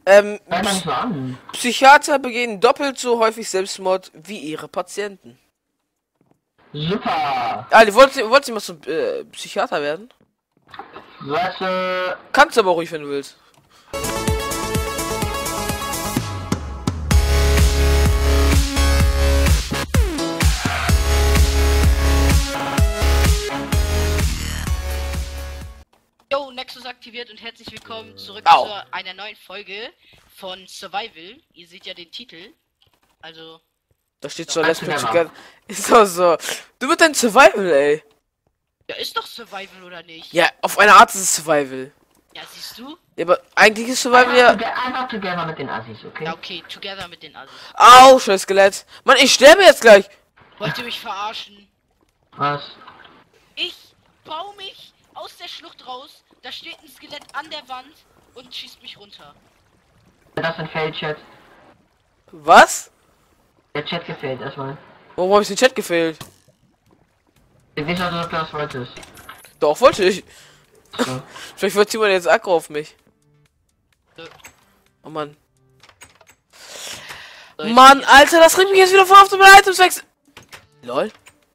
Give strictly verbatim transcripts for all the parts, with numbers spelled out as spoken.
Ähm, Hört man nicht so an. Psychiater begehen doppelt so häufig Selbstmord wie ihre Patienten. Super. Ah, die wollte, wollte mal zum äh, Psychiater werden? Was, äh... Kannst du aber ruhig, wenn du willst. Yo, Nexus aktiviert und herzlich willkommen zurück Au. zu einer neuen Folge von Survival. Ihr seht ja den Titel. Also, Da steht Doch, schon Let's kannst Play du Chicken. Ist doch so. Du mit deinem Survival, ey. ja, ist doch Survival oder nicht? Ja, auf eine Art ist es Survival. Ja, siehst du? Ja, aber eigentlich ist Survival ja. Einfach, einfach together mit den Assis, okay? Ja, okay, together mit den Assis. Au, scheiß Skelett. Mann, ich sterbe jetzt gleich. Wollt ihr mich verarschen? Was? Ich baue mich aus der Schlucht raus, da steht ein Skelett an der Wand und schießt mich runter. Das ist ein Fail-Chat. Was? Der Chat gefällt erstmal. Warum habe ich den Chat gefehlt? Ich weiß also, ob du das wolltest. Doch, wollte ich. So. Vielleicht wird jemand jetzt aggro auf mich. Äh, Oh Mann. soll ich- Mann, Alter, das bringt mich jetzt wieder vor auf den Items wechsel. Lol.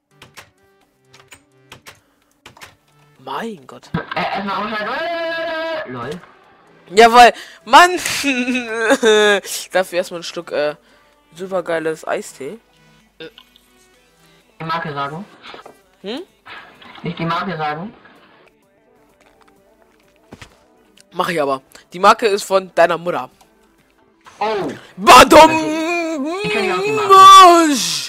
Mein Gott. Äh, erstmal umschalten. Lol. Ja, weil, Mann. Dafür erstmal ein Stück, äh, super geiles Eistee. Die Marke sagen. Hm? Nicht die Marke sagen. Mach ich aber. Die Marke ist von deiner Mutter. Oh. Badum! Ich kenn die auch, die Marsch!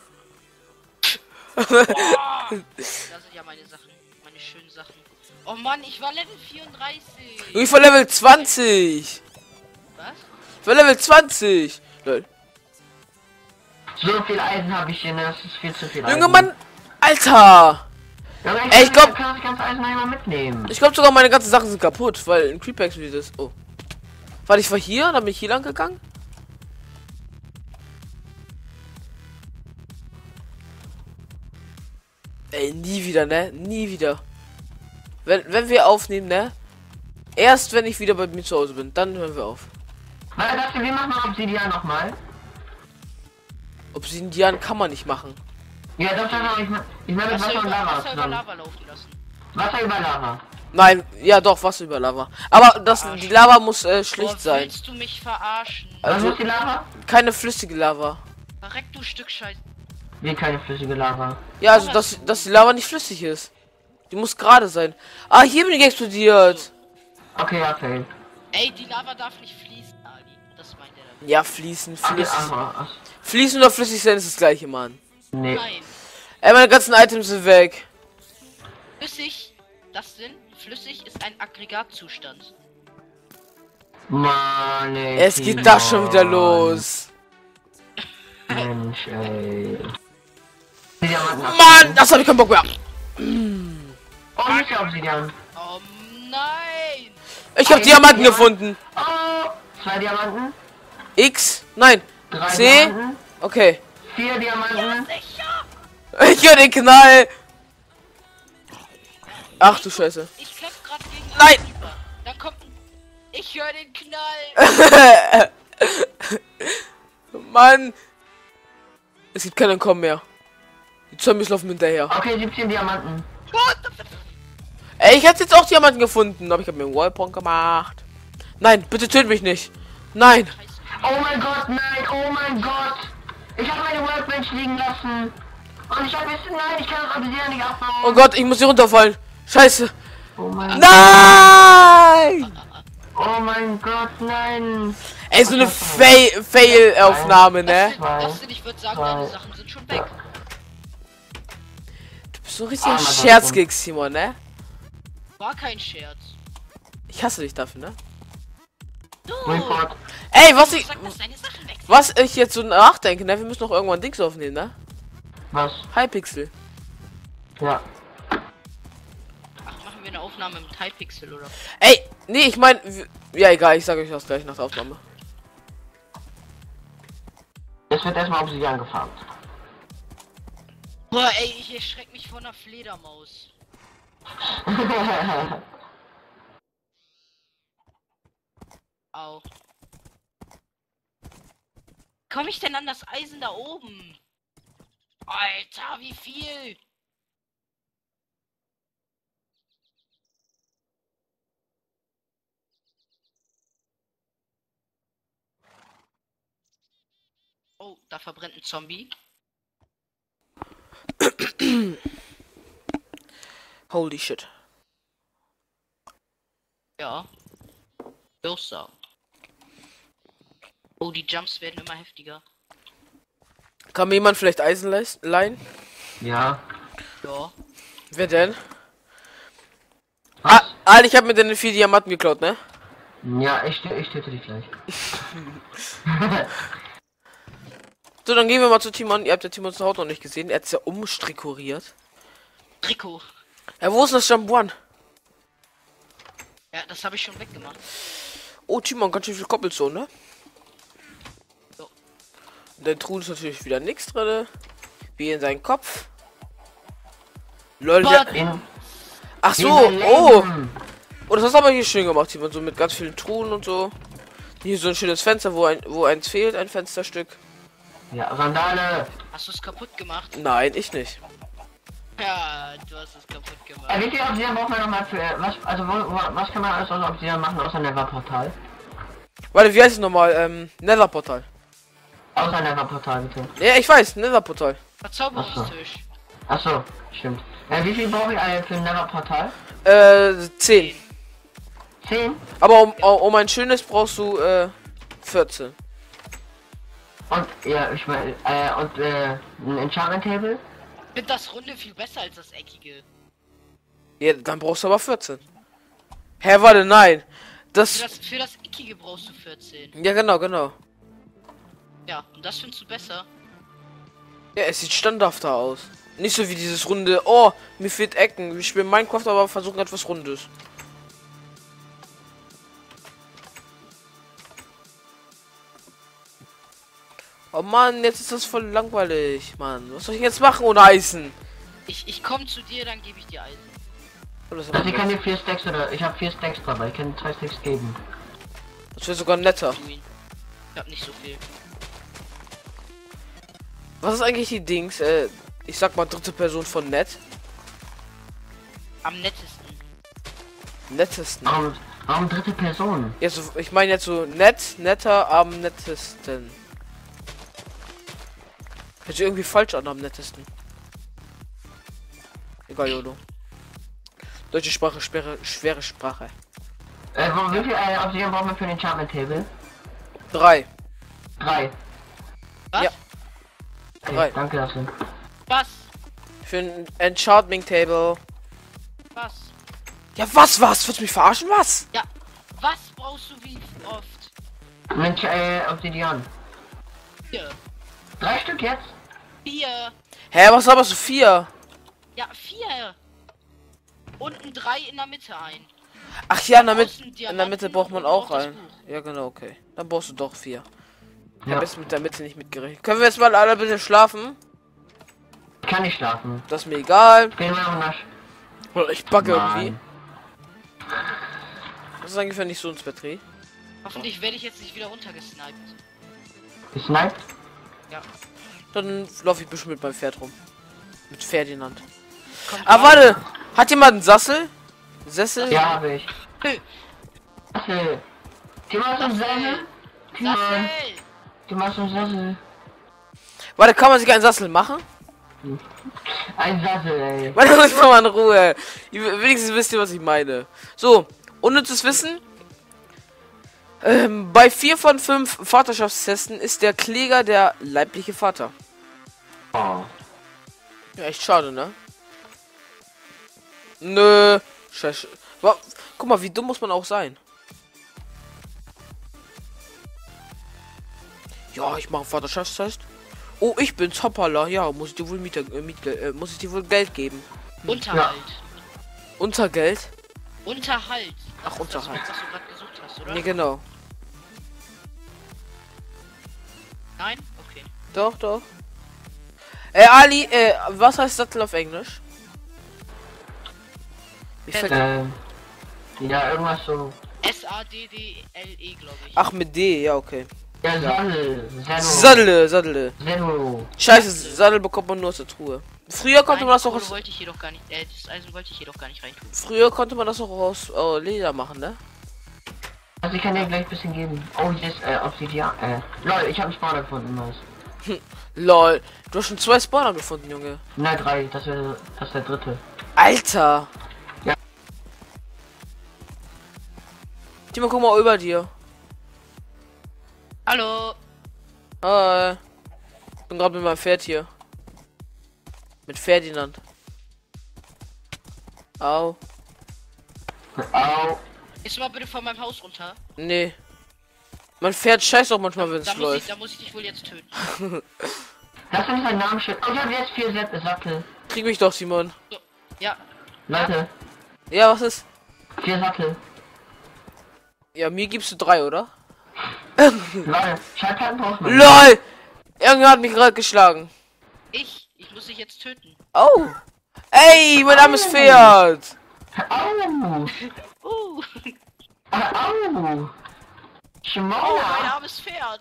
Das sind ja meine Sachen, meine schönen Sachen. Oh Mann, ich war Level vierunddreißig. Ich war Level zwanzig. Was? Ich war Level zwanzig. Lol. So viel Eisen habe ich hier, ne? Das ist viel zu viel Eisen. Junge Mann, Alter. Junge, Ey, ich glaub- Ich kann das ganze Eisen einmal mitnehmen. Ich glaube sogar meine ganzen Sachen sind kaputt, weil ein Creeper explodiert ist. Oh. Warte, ich war hier, dann bin ich hier lang gegangen. Ey, nie wieder, ne? Nie wieder. Wenn, wenn wir aufnehmen, ne? Erst wenn ich wieder bei mir zu Hause bin, dann hören wir auf. Weil das, wir machen mal Obsidian nochmal. Obsidian kann man nicht machen. Ja, das ist ich meine, ich meine mit Wasser Wasser und über, Lava Wasser über zusammen. Lava laufen lassen. Wasser über Lava. Nein, ja doch, Wasser über Lava. Aber das, die Lava muss äh, schlicht Boah, sein. willst du mich verarschen? Was Also- ist die Lava? Keine flüssige Lava. Verreck, du Stück Scheiße. Wie keine flüssige Lava. Ja, also dass, dass die Lava nicht flüssig ist. Die muss gerade sein. Ah, hier bin ich explodiert. Okay, ja, fail. Ey, die Lava darf nicht fließen, Ali. Das meint er dann. Ja, fließen, Okay, flüssig. aber, ach, Fließen oder flüssig sein ist das gleiche, Mann. nee. Nein. Ey, meine ganzen Items sind weg. Flüssig, das sind, flüssig ist ein Aggregatzustand. Mann, ey. Es geht da schon wieder los. Mensch, ey. Diamanten Mann, das habe ich keinen Bock mehr. Oh, nicht der Obsidian. Oh nein! Ich habe Ein Diamanten Diamant. gefunden. Oh, zwei Diamanten. X, nein, Drei C. Diamanten. Okay. Vier Diamanten. Sicher! Ich höre den Knall. Ach du Scheiße. Ich klepp grad gegen Nein. einen Creeper. Dann kommt ein... Ich höre den Knall! Mann. Es gibt keinen Kommen mehr. Die Zombies laufen hinterher. Okay, siebzehn Diamanten. What the fuck? Ey, ich hätte jetzt auch Diamanten gefunden, aber ich habe mir einen Wallpoint gemacht. Nein, bitte töte mich nicht. Nein. Oh mein Gott, nein, oh mein Gott. Ich habe meine Workbench liegen lassen. Und ich habe jetzt, nein, ich kann das Obsidian nicht abbauen. Oh Gott, ich muss hier runterfallen. Scheiße. Oh mein, Nein! oh mein Gott, nein. Ey, so eine Fail- Fail-Aufnahme, ne? Zwei. Dustin, ich würde sagen, Zwei. deine Sachen sind schon weg. Du bist so ein richtiger Ah, Mann, Scherzgeg, Simon, ne? War kein Scherz. Ich hasse dich dafür, ne? Du! Report. Ey, was ich, Sag, dass deine Sachen weg sind. was ich jetzt so nachdenke, ne? Wir müssen noch irgendwann Dings aufnehmen, ne? Was? Hypixel. Ja. Ach, machen wir eine Aufnahme mit Hypixel oder? Ey, nee, ich meine, ja egal, ich sage euch das gleich nach der Aufnahme. Jetzt wird erstmal Obsidian gefarmt. Boah, ey, ich erschreck mich vor einer Fledermaus. Au. komme ich denn an das Eisen da oben? Alter, wie viel? Oh, da verbrennt ein Zombie. Holy shit. Ja. Los sagen. Oh, die Jumps werden immer heftiger. Kann mir jemand vielleicht Eisen leis- leihen? Ja. Ja. Wer denn? Was? Ah, Alter, ich habe mir deine vier Diamanten geklaut, ne? Ja, ich, ich töte dich gleich. So, dann gehen wir mal zu Timon. Ihr habt ja Timons Haut noch nicht gesehen. Er hat's ja umstrickuriert. Trikot. Ja, wo ist das Jambuan? Ja, das habe ich schon weggemacht. Oh, Timon, ganz schön viel Koppelzone, ne? So. Der Truhen ist natürlich wieder nichts drin. Wie in seinen Kopf. Lol, ja. But- In, Ach so, in oh. Leben. Oh, das hast du aber hier schön gemacht, Timon. So mit ganz vielen Truhen und so. Hier so ein schönes Fenster, wo ein, wo eins fehlt, ein Fensterstück. Ja, Randale. Hast du es kaputt gemacht? Nein, ich nicht. Ja, du hast es kaputt Äh, gemacht. wie viel Obsidian braucht man nochmal für, äh, was, also wo, wo, was kann man alles aus Obsidian machen, außer Nether-Portal? Warte, wie heißt es nochmal? Ähm, Nether-Portal. Außer Nether-Portal, bitte. Ja, ich weiß, Nether-Portal. Verzauberungstisch. Achso, stimmt. Äh, wie viel brauche ich äh, für ein Nether-Portal? Äh, zehn. zehn? Aber um, um ein schönes brauchst du, äh, vierzehn. Und, ja, ich meine, äh, und, äh, ein Enchantment-Table? Ich finde das Runde viel besser als das Eckige. Ja, dann brauchst du aber vierzehn. Hä, warte, nein. Für Das, das, für das Eckige brauchst du vierzehn. ja genau, genau. Ja, und das findest du besser. Ja, es sieht standhafter aus. Nicht so wie dieses runde, oh, mir fehlt Ecken. Wir spielen Minecraft, aber versuchen etwas Rundes. Oh Mann, jetzt ist das voll langweilig, Mann. Was soll ich jetzt machen ohne Eisen? Ich, ich komme zu dir, dann gebe ich dir Eisen. Oh, das Also ich kann dir vier Stacks oder, ich habe vier Stacks dabei, ich kann dir zwei Stacks geben. wäre sogar netter. Tu ihn. Ich hab nicht so viel. Was ist eigentlich die Dings? Äh, ich sag mal dritte Person von nett. Am nettesten. Nettesten. Warum, warum dritte Person? Ja, so, ich meine jetzt so nett, netter, am nettesten. Hört sich irgendwie falsch an, am nettesten. Egal, Jolo. Deutsche Sprache, schwere, schwere Sprache. Äh, wo, wie viel äh, Obsidian brauchen wir für den Enchantment-Table? Drei. Drei. Was? Ja. Okay, Drei. danke dafür. Was? Für ein Enchantment Table. Was? Ja, was, was? Willst du mich verarschen? Was? Ja. Was brauchst du wie oft? Mensch, äh, Obsidian. Vier. Drei Stück jetzt? Vier. Hä, was aber so vier? Ja, vier. Und ein drei in der Mitte ein. Ach ja, in der, Mit Außen in der Diamanten Mitte braucht man und auch das ein. Buch. Ja, genau, okay. Dann brauchst du doch vier. Ich Ja. hab jetzt mit der Mitte nicht mitgerechnet. Können wir jetzt mal alle bitte schlafen? Ich kann nicht schlafen. Das ist mir egal. Ich bin immer noch nasch. Oder ich backe Nein. irgendwie. Das ist eigentlich nicht so ins Batterie. Hoffentlich werde ich jetzt nicht wieder runtergesniped. Gesniped? Ja. Dann laufe ich bestimmt mit meinem Pferd rum. Mit Ferdinand. Kommt Ah, rein. warte! Hat jemand einen Sassel? Sessel? Ja, habe ich. Hey, Sassel. Die machst einen Sessel? Timon. Sassel! Die machst einen Sessel. Warte, kann man sich einen Sassel machen? Ein Sassel, ey. Warte, lass mal in Ruhe. Ihr- Wenigstens wisst ihr, was ich meine. So, unnützes Wissen. Ähm, bei vier von fünf Vaterschaftstesten ist der Kläger der leibliche Vater. Oh. Ja, echt schade, ne? Nö. Scheiße. Wa- Guck mal, wie dumm muss man auch sein? Ja, ich mache einen Vaterschaftstest. Oh, ich bin's, hoppala. Ja, muss ich dir wohl Miete, äh, Miete, äh, muss ich dir wohl Geld geben. Unterhalt. Untergeld? Unterhalt. Ach, Das ist das, Unterhalt. was du gerade gesucht hast, oder? Ne, genau. Nein? Okay. Doch, doch. Äh, Ali, äh, was heißt Sattel auf Englisch? Ich Äh, verg Ähm. Ja, irgendwas so. S A D D L E, glaube ich. Ach, mit D, ja, okay. Ja, Sattel. Sattel. Sattel, Sattel. Sattel. Scheiße, Sattel bekommt man nur aus der Truhe. Früher konnte Nein, man das die auch Kohle aus, wollte ich hier doch gar nicht. Äh, das Eisen wollte ich hier doch gar nicht rein tun. früher konnte man das auch aus äh, Leder machen, ne? Also ich kann dir gleich ein bisschen geben. Oh, hier ist äh, Obsidian. Äh, lol, ich habe einen Spawner gefunden, Maus. Lol, du hast schon zwei Spawner gefunden, Junge. Nein, drei. Das wäre das der dritte. Alter! Ja. Timo, guck mal über dir. Hallo. Hi. Bin gerade mit meinem Pferd hier. Mit Ferdinand. Au. Au. Gehst du mal bitte von meinem Haus runter? Nee. Mein Pferd scheißt auch manchmal, wenn Da es muss, ich, läuft. da muss ich dich wohl jetzt töten. Hast du nicht deinen Namen schön? Oh, ich habe jetzt vier Sätze Sattel. Krieg mich doch, Simon. So, ja. Leute, Ja, was ist? vier Sattel. Ja, mir gibst du drei, oder? Lol, Schallplatten braucht man. LOL! Irgendwer hat mich gerade geschlagen. Ich, ich muss dich jetzt töten. Oh! Ey, mein armes Pferd! Au. Uh. Au. Oh, mein Schmoller. armes Pferd.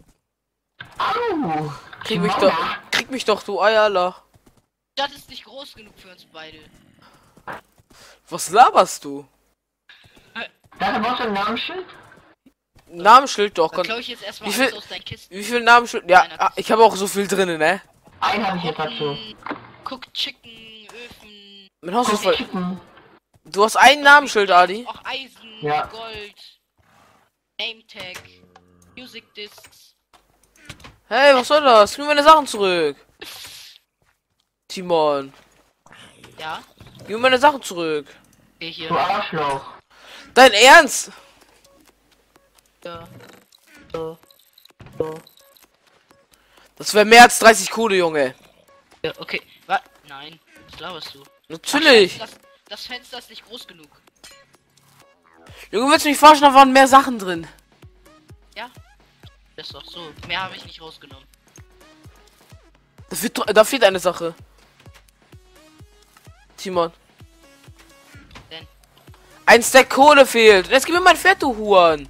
Au. Krieg mich doch, krieg mich doch, du Eierler. Das ist nicht groß genug für uns beide. Was laberst du? Da brauchst du ein Namensschild? Namensschild doch. Dann Kon klaue ich jetzt erstmal Wie alles viel- aus deinen Kisten. Wie viel Namensschild? Ja, ah, ich habe auch so viel drin, ne? Einen habe ich jetzt dazu. Cooked Cooked Chicken, Öfen, Mein Haus ist voll. Chicken. Du hast ein Namensschild, Adi. auch Eisen, Ja. Gold, Name Tag, Music Discs. Hey, was soll das? Gib mir meine Sachen zurück. Timon, Ja, gib mir meine Sachen zurück. okay, hier. Du Arschloch. Dein Ernst? Ja. Das wäre mehr als dreißig Kohle, Junge. Ja, okay. Was? Nein, was laberst du? Natürlich. Das, das Fenster ist nicht groß genug. Junge, willst du mich verarschen? Da waren mehr Sachen drin. Ja. Das ist doch so. Mehr habe ich nicht rausgenommen. Da fehlt, da fehlt eine Sache. Timon. Denn Ein Stack Kohle fehlt. Jetzt gib mir mein Pferd, du Huren.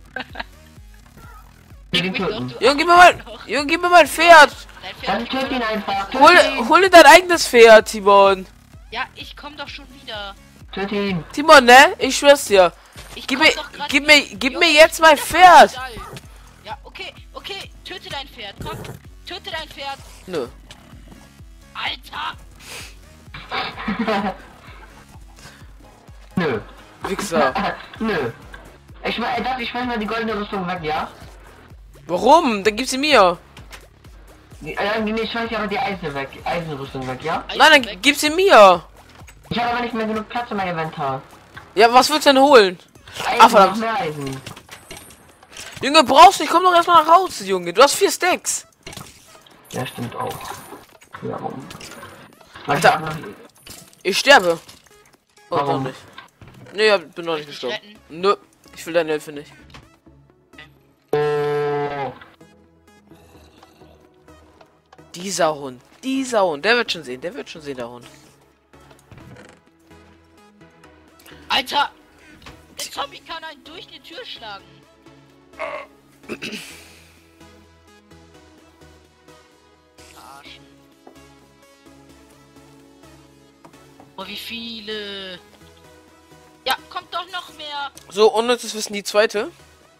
Wir Leg den mich doch, töten. du Junge, gib mir mein, Junge, gib mir mein Pferd. Dein Dann Pferd. töt ihn einfach. Töt Hol, ihn. hol dir dein eigenes Pferd, Timon. Ja, ich komm doch schon wieder. Töt ihn. Timon, ne? Ich schwör's dir. Ich Gib komm mir, doch grad gib wieder. mir, gib Junge, mir jetzt ich mein bin doch Pferd. im Stall. Ja, okay, okay. Töte dein Pferd. Komm. Töte dein Pferd. Nö. Alter. Nö. Wichser. Nö. Ich meine, darf ich schmeiß mal die goldene Rüstung weg, ja? Warum? Dann gib sie mir. Die, äh, nee, ich schmeiß aber die Eisen weg. Die Eisenrüstung weg, ja? Eisen Nein, dann weg. gib sie mir. Ich habe aber nicht mehr genug Platz in meinem Inventar. Ja, was willst du denn holen? Eisen, Ah, verdammt. noch mehr Eisen. Junge, brauchst du nicht. Komm doch erstmal nach Hause, Junge. Du hast vier Stacks. Ja, stimmt auch. Ja, warum? Was Alter. hab noch- Ich sterbe. Oh, Warum? doch nicht. Nee, ja, bin noch nicht Dich gestorben. retten? Nö. Ich will deine Hilfe nicht. Oh. Dieser Hund. Dieser Hund. Der wird schon sehen. Der wird schon sehen, der Hund. Alter. Der Zombie kann einen durch die Tür schlagen. Arschen. Oh, wie viele. Ja, kommt doch noch mehr. So, unnützes Wissen, die zweite.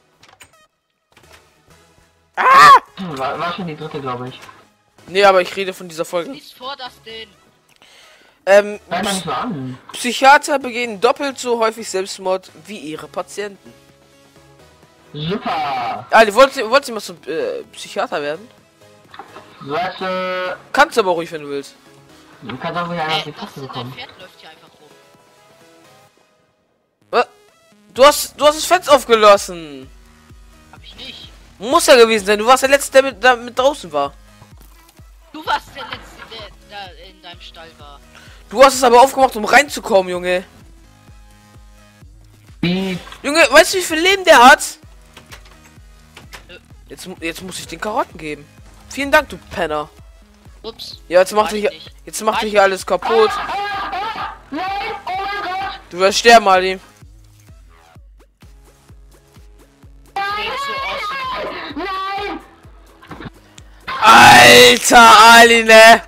Hm, War, war schon die dritte, glaube ich. Nee, aber ich rede von dieser Folge. Lies vor das denn. Ähm, Hört mal nicht so an. Psychiater begehen doppelt so häufig Selbstmord wie ihre Patienten. Super. Ah, die wollt, wollt ihr mal zum äh, Psychiater werden? Weißt du, Kannst aber ruhig, wenn du willst. du kannst auch wieder einer auf Äh, die das, Taste dein bekommen. Pferd läuft hier einfach rum. Äh, Du hast, du hast das Fenster aufgelassen. Hab ich nicht. Muss ja gewesen sein. Du warst der Letzte, der mit, da mit draußen war. Du warst der Letzte, der da in deinem Stall war. Du hast es aber aufgemacht, um reinzukommen, Junge. Wie? Junge, weißt du, wie viel Leben der hat? Jetzt, mu- jetzt muss ich den Karotten geben. Vielen Dank, du Penner. Ups. Ja, jetzt macht Weiß er hier, nicht. jetzt macht er Weiß hier alles kaputt. Ah, ah, nein, oh mein Gott. Du wirst sterben, Ali. Der ist so awesome. Nein. Alter, Ali, ne?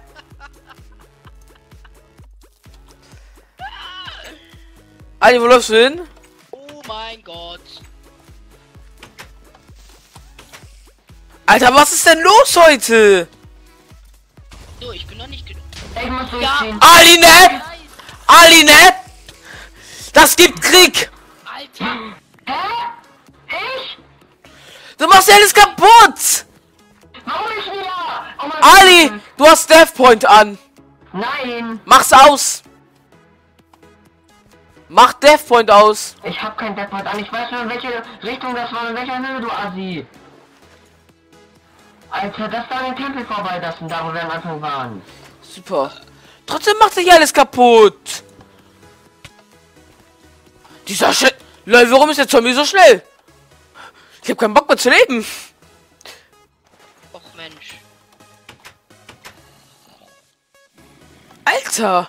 Ali, wo läufst du hin? Oh mein Gott. Alter, was ist denn los heute? So, ich bin noch nicht genug. Ich muss Ja. durchziehen. Ali, ne? Nice. Ali, ne? Das gibt Krieg. Alter. Hä? Ich? Du machst ja alles kaputt. Warum ich wieder? Oh mein Ali, Gott. du hast Death Point an. Nein. Mach's aus. Mach Death Point aus. Ich hab kein Deadpoint an. Ich weiß nur, in welche Richtung das war, in welcher Höhe, du Assi. Alter, das da an den Tempel vorbeilassen, da wo wir am Anfang waren. Super. Trotzdem macht sich alles kaputt. Dieser Shit. Lol, warum ist der Zombie so schnell? Ich hab keinen Bock mehr zu leben. Och Mensch. Alter.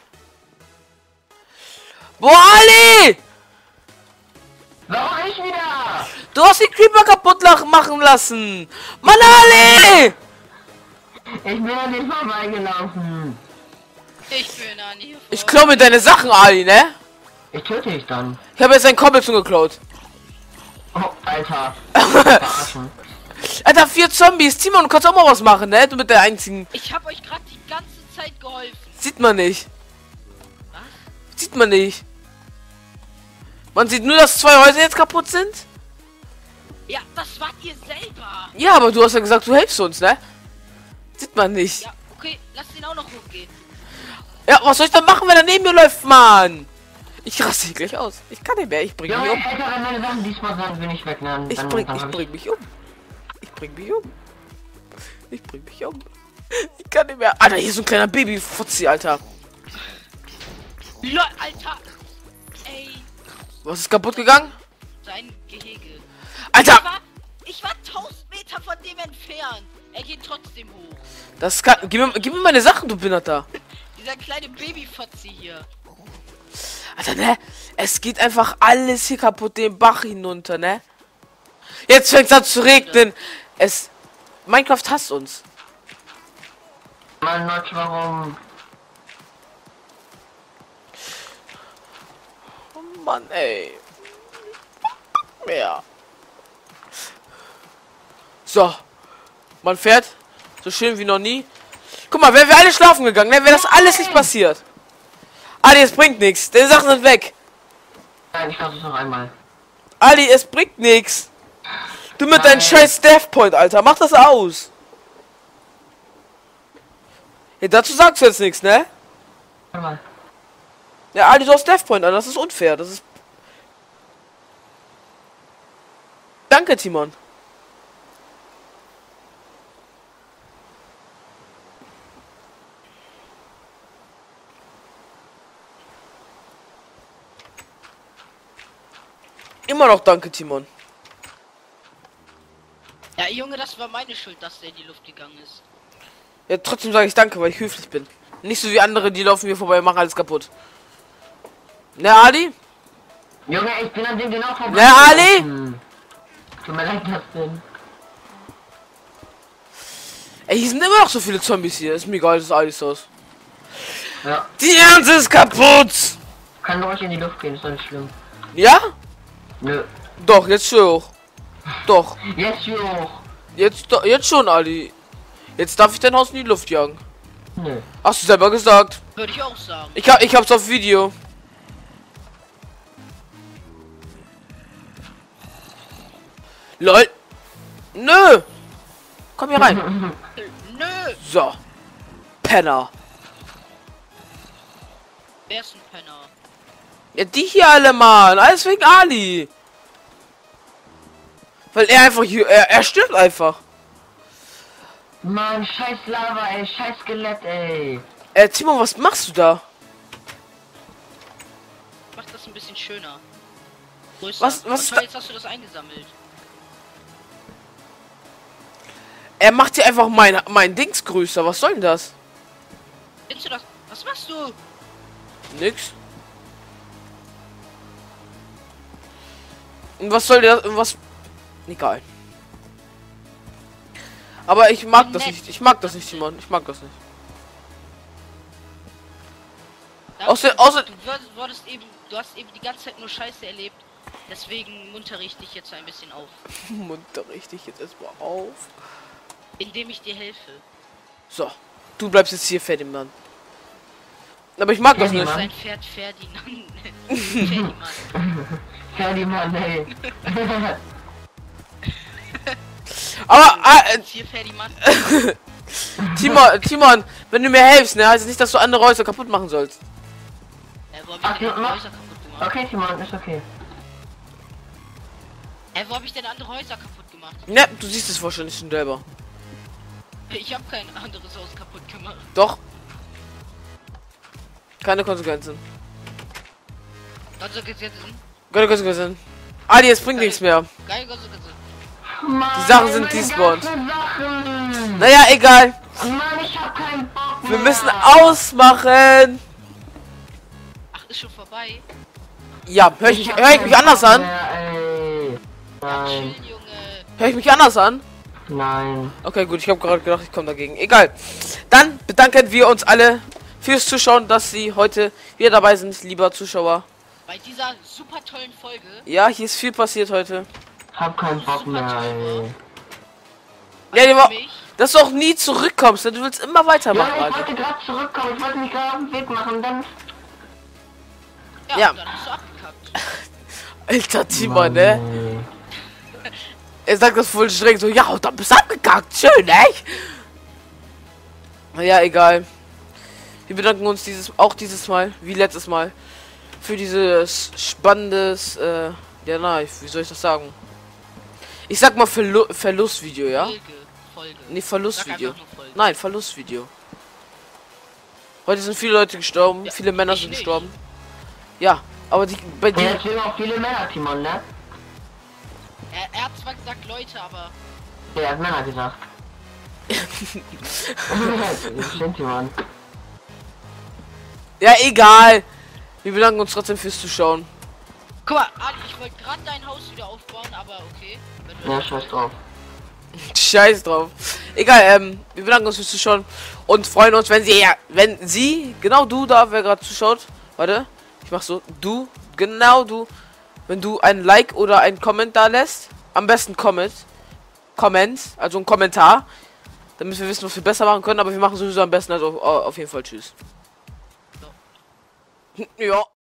Boah, Ali! Warum ich wieder? Du hast den Creeper kaputt lach- machen lassen. Mann, Ali! Ich bin an den vorbeigelaufen. Ich bin an hier vor. Ich klau mir deine Sachen, Ali, ne? Ich töte dich dann. Ich habe jetzt ein Cobblestone geklaut. Oh, Alter. Verarschen. Alter, vier Zombies. Timon, du kannst auch mal was machen, ne? Du mit der einzigen. Ich habe euch gerade die ganze Zeit geholfen. Sieht man nicht. Was? Sieht man nicht. Man sieht nur, dass zwei Häuser jetzt kaputt sind. Ja, das wart ihr selber. Ja, aber du hast ja gesagt, du hilfst uns, ne? Sieht man nicht. Ja, okay, lass den auch noch hochgehen. Ja, was soll ich dann machen, wenn er neben mir läuft, Mann? Ich raste hier gleich aus. Ich kann nicht mehr. Ich bring mich Junge, um. Alter, wenn meine Sachen diesmal sind, bin ich weg. Dann, Ich dann, bring, dann ich hab bring mich um. Ich bring mich um. Ich bring mich um. Ich kann nicht mehr. Alter, hier ist so ein kleiner Baby-Fuzzi, Alter. Lol, Alter. Ey, Was ist kaputt gegangen? sein Gehege. Ich Alter! war, ich war tausend Meter von dem entfernt. Er geht trotzdem hoch. Das kann. Gib mir, gib mir meine Sachen, du Binnerter. Dieser kleine Babyfotzi hier. Alter, ne? Es geht einfach alles hier kaputt, den Bach hinunter, ne? Jetzt fängt es an zu regnen. Es. Minecraft hasst uns. Mann, Leute, warum? Oh Mann, ey. Ja. So. Man fährt so schön wie noch nie. Guck mal, wären wir alle schlafen gegangen, ne? Wäre das alles nicht passiert. Ali, es bringt nichts. Deine Sachen sind weg. Nein, ich versuch's noch einmal. Ali, es bringt nichts. Du mit deinem Nein. scheiß Death Point, Alter. Mach das aus. Ja, dazu sagst du jetzt nichts, ne? Warte mal. Ja, Ali, du hast Death Point an. Das ist unfair. Das ist... Danke, Timon. Immer noch danke, Timon. Ja, Junge, das war meine Schuld, dass der in die Luft gegangen ist. Ja, trotzdem sage ich danke, weil ich höflich bin. Nicht so wie andere, die laufen mir vorbei und machen alles kaputt. Ne, Ali? Junge, ich bin an dem genau vorbei. Ne, Ali? Hm. Tut mir leid, das denn. Ey, hier sind immer noch so viele Zombies hier. Ist mir egal, das ist alles aus. Ja. Die Ernte ist kaputt! Kann ruhig in die Luft gehen, ist doch nicht schlimm. Ja? Nö. Doch, jetzt schon. Doch. Jetzt hier hoch. Jetzt, do- jetzt schon, Ali. Jetzt darf ich dein Haus in die Luft jagen. Nö. Hast du selber gesagt. Würde ich auch sagen. Ich hab, ich hab's auf Video. Lol. Nö. Komm hier rein. Äh, Nö. So. Penner. Wer ist ein Penner? Ja, die hier alle, Mann. Alles wegen Ali. Weil er einfach hier, er, er stirbt einfach. Mann, scheiß Lava, ey, scheiß Skelett, ey. Äh, Timon, was machst du da? Mach das ein bisschen schöner. Größer. Was- was ist Und da- jetzt hast du das eingesammelt. Er macht hier einfach mein, mein Dings größer. Was soll denn das? Findest du das? Was machst du? Nix. Und was soll der? Was? Egal. Aber ich mag Bin das nett. nicht. Ich mag das nicht, Timon. Ich mag das nicht. Danke, Außer- außer- du wurdest, wurdest eben, du hast eben die ganze Zeit nur Scheiße erlebt. Deswegen muntere ich dich jetzt ein bisschen auf. Munter richtig jetzt erstmal auf. Indem ich dir helfe. So. Du bleibst jetzt hier, Ferdinand. Aber ich mag das nicht. Sein Pferd Ferdinand. Ferdinand. Ferdinand, hey. Aber, ah, äh, Hier Ferdinand. Timon, Timon, wenn du mir hilfst, ne, heißt es nicht, dass du andere Häuser kaputt machen sollst. Äh, wo hab Ach, ich denn ja, andere mach. Häuser kaputt gemacht? Okay, Timon, ist okay. Äh, wo hab ich denn andere Häuser kaputt gemacht? Ne, du siehst es wahrscheinlich schon selber. Ich habe kein anderes Haus kaputt gemacht. Doch. Keine Konsequenzen. Konsequenzen. Keine Konsequenzen. Ali, es bringt nichts mehr. Geil, Konsequenzen. Mann, Die Sachen sind meine despawned. ganzen Sachen. Naja, egal. Mann, ich hab keinen Bock Wir mehr. müssen ausmachen. Ach, ist schon vorbei. Ja, hör ich mich, hab hör ich keinen mich anders Bock an? mehr, ey. Nein, Chill, Junge. Hör ich mich anders an? nein. Okay, gut, ich habe gerade gedacht, ich komme dagegen. Egal. Dann bedanken wir uns alle fürs Zuschauen, dass Sie heute wieder dabei sind, lieber Zuschauer. Bei dieser super tollen Folge. Ja, hier ist viel passiert heute. Hab keinen Bock mehr, ey. Ja, die war, Mich. dass du auch nie zurückkommst, denn du willst immer weitermachen, Ja, ich Alter. wollte gerade zurückkommen. Ich wollte mich gerade auf den Weg machen, dann... Ja, Ja. Und dann bist du abgekackt. Alter Timon, ne? Er sagt das voll streng, so, ja, und dann bist du abgekackt. Schön, echt? Naja, egal. Wir bedanken uns dieses auch dieses Mal, wie letztes Mal, für dieses spannendes, äh, ja, nein, wie soll ich das sagen? Ich sag mal Verlu Verlustvideo, ja? Folge. Folge. Nee, Sag Verlustvideo. einfach nur Folge. Nein, Verlustvideo. Heute sind viele Leute gestorben, Ja, viele Männer ich sind nicht. gestorben. Ja, aber die bei Ja, dir. jetzt sind auch viele Männer, Timon, ne? Er, er hat zwar gesagt Leute, aber Ja, er hat Männer gesagt. Das stimmt, Timon. Ja, egal. Wir bedanken uns trotzdem fürs Zuschauen. guck mal, Ali, ich wollte gerade dein Haus wieder aufbauen, aber okay. Wenn du Ja, das scheiß drauf. Scheiß drauf. Egal, ähm, wir bedanken uns fürs Zuschauen und freuen uns, wenn sie, ja, wenn sie, genau du da, wer gerade zuschaut, warte, ich mach so, du, genau du, wenn du ein Like oder ein Comment da lässt, am besten Comment, Comment, also ein Kommentar, damit wir wissen, was wir besser machen können, aber wir machen sowieso am besten, also auf, auf jeden Fall, tschüss. Ja.